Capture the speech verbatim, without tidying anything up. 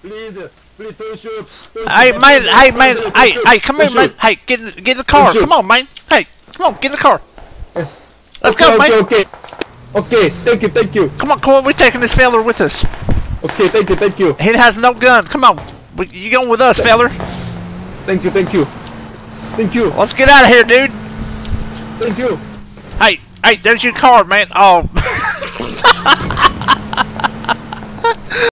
please, please don't shoot. Don't Hey shoot. man, hey man, Don't hey, shoot. hey, come here, Don't man. shoot. Hey, get in, get in the car. Don't Come on, man. Hey, come on, get in the car. Let's okay, go, okay, man. Okay, okay, thank you, thank you. Come on, come on. We're taking this feller with us. Okay, thank you, thank you. He has no gun. Come on, we, you going with us, feller? Thank you, thank you. Thank you, Let's get out of here, dude. thank you. Hey, hey, there's your car, man. Oh.